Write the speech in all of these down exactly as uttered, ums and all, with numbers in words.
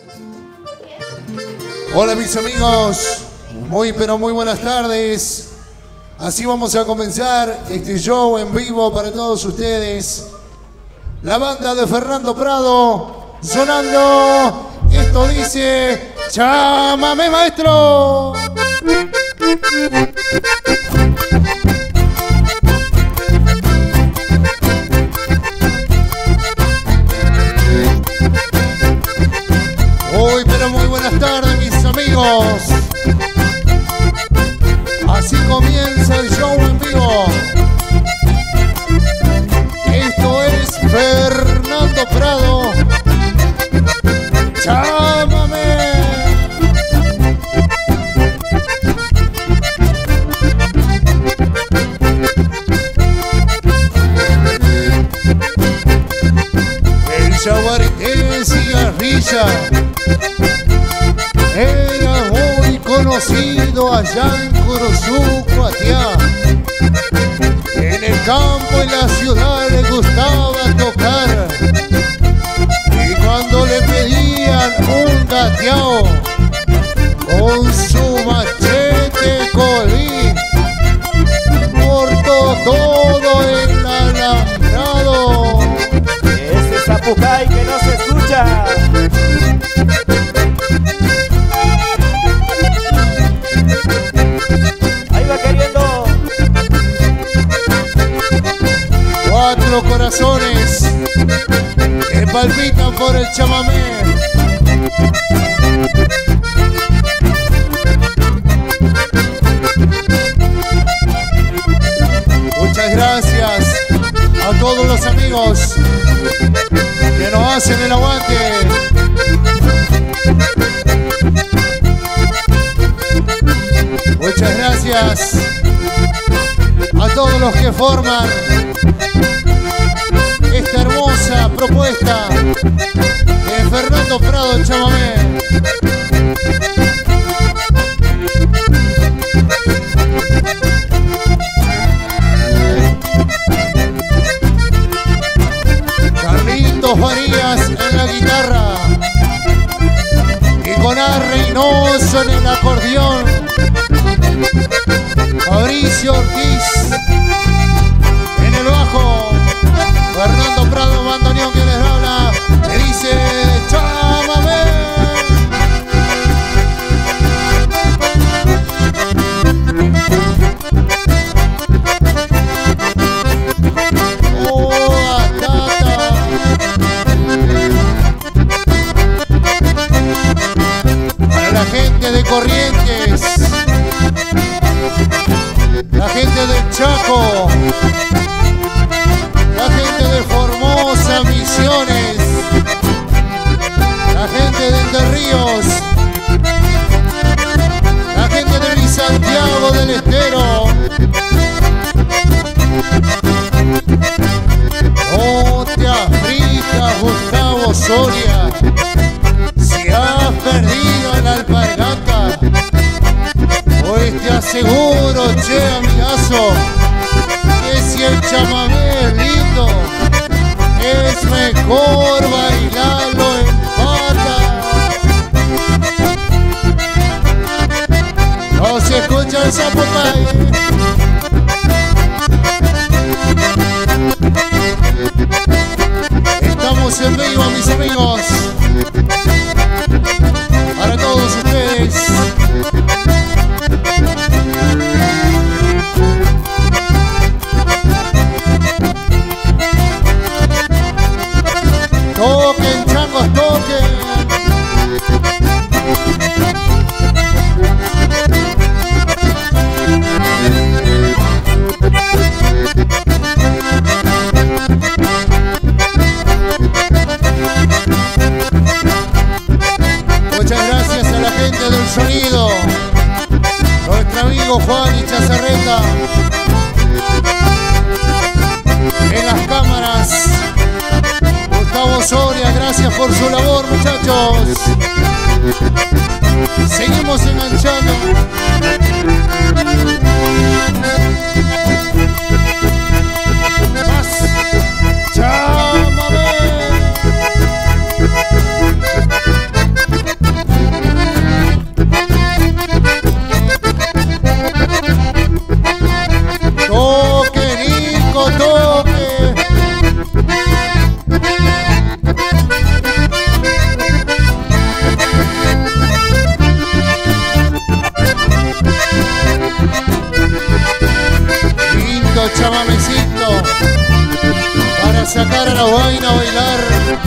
Hola mis amigos, muy pero muy buenas tardes. Así vamos a comenzar este show en vivo para todos ustedes. La banda de Fernando Prado sonando. Esto dice: ¡Chámame, maestro! Muy pero muy buenas tardes mis amigos. Así comienza el show en vivo. Esto es Fernando Prado. ¡Chámame! El Yaguareté Cigarrilla era muy conocido allá en Curuzú, Cuatiá. En el campo y la ciudad le gustaba tocar. Y cuando le pedían un gateao con su machete colín, cortó todo el alambrado. Ese zapucay que no se escucha. Ahí va queriendo. Cuatro corazones que palpitan por el chamamé. Muchas gracias a todos los amigos que nos hacen el aguante. Muchas gracias a todos los que forman esta hermosa propuesta de Fernando Prado Chamamé. Carlitos Farías en la guitarra y con A. Reynoso en el acordeón. Fabricio Ortiz en el bajo. Fernando Prado, bandoneón que les habla, le dice: ¡chámame! ¡Oh, atata! Para la gente de Corrientes, la gente del Chaco, la gente de Formosa, Misiones, la gente de Entre Ríos, la gente de mi Santiago del Estero. No te aflijas, Gustavo Soria, si has perdido en la alpargata, pues te aseguro, che amigazo, que si el chamamé es lindo, es mejor bailarlo en pata. No se escucha el zapucay. Estamos en vivo, mis amigos, para todos ustedes. Toquen, changos, toquen. Muchas gracias a la gente del sonido, nuestro amigo Juan y Chazarreta en las cámaras. Gustavo Soria, gracias por su labor, muchachos. Seguimos enganchando. Más. Chámame. para sacar a la vaina a bailar.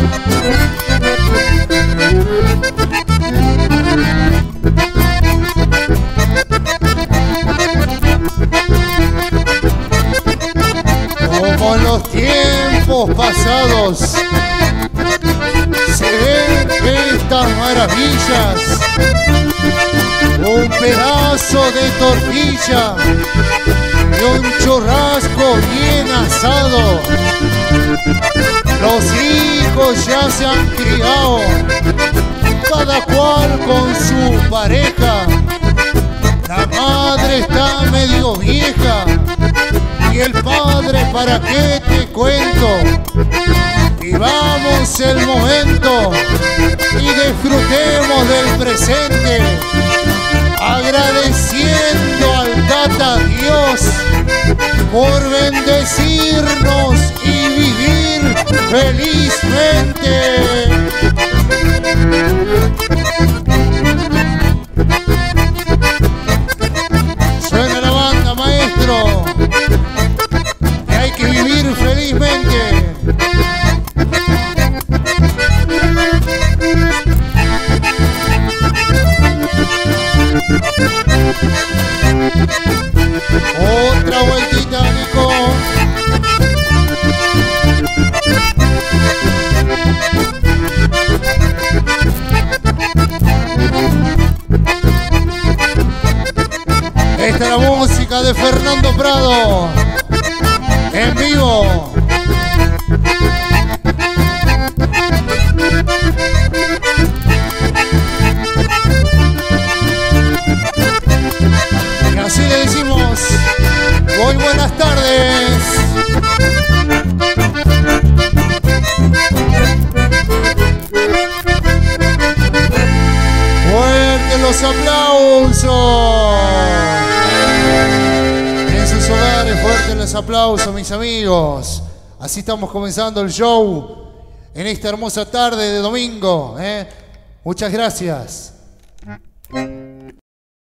Como en los tiempos pasados se ven estas maravillas. Un pedazo de tortilla y un churrasco bien asado. Los hijos ya se han criado, cada cual con su pareja. La madre está medio vieja y el padre, ¿para qué te cuento? Vivamos el momento y disfrutemos del presente, agradeciendo al Tata Dios por bendecirnos y vivir felizmente. Suena la banda, maestro, que hay que vivir felizmente. Otra vueltita, Nico. Esta es la música de Fernando Prado en vivo. Y así le decimos muy buenas tardes. Fuertes los aplausos. En sus hogares, fuertes los aplausos, mis amigos. Así estamos comenzando el show en esta hermosa tarde de domingo, ¿eh? Muchas gracias.